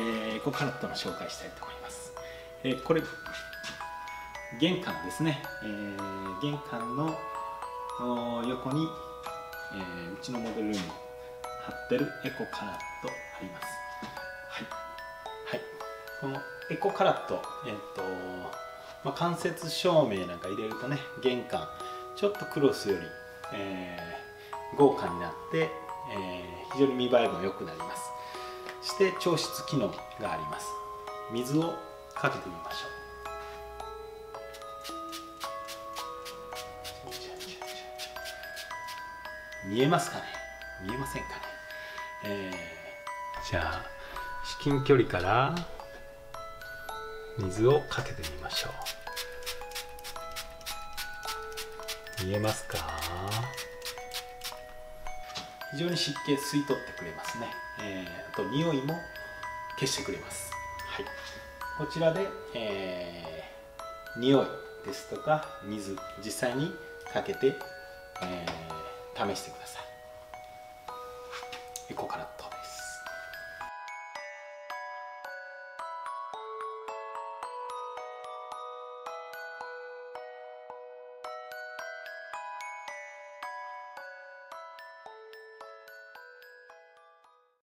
エコカラットの紹介したいと思います。これ玄関ですね、玄関の横に、うちのモデルに貼ってるエコカラットあります。はい、このエコカラット、間接照明なんか入れるとね、玄関ちょっとクロスより、豪華になって、非常に見栄えも良くなります。して調湿機能があります。水をかけてみましょう。見えますかね、見えませんかね。じゃあ至近距離から水をかけてみましょう。見えますか？非常に湿気吸い取ってくれますね。あと匂いも消してくれます。はい、こちらで、匂いですとか水、実際にかけて、試してください。エコカラット。